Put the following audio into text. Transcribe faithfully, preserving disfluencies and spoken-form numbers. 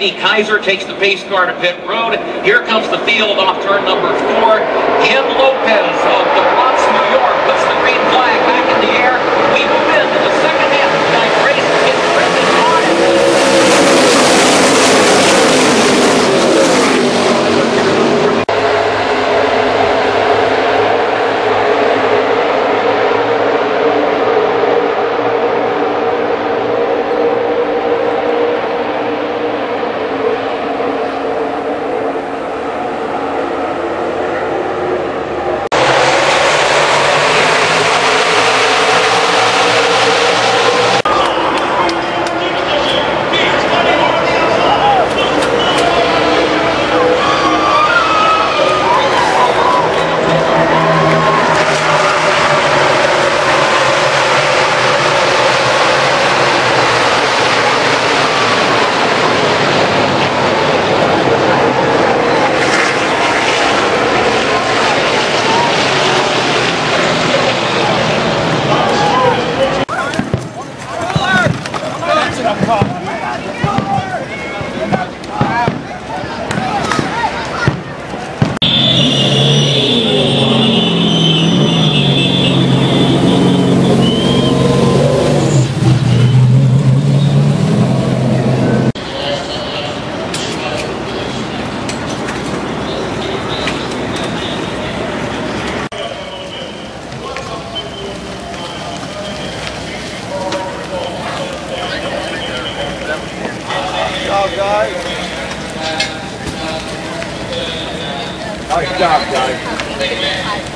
Andy Kaiser takes the pace car to pit road. Here comes the field off turn number four. Ken Lopez of the Bronx, New York, puts the green flag back in the air. We move into the second half of tonight's race. It's really hard. Nice job, guys.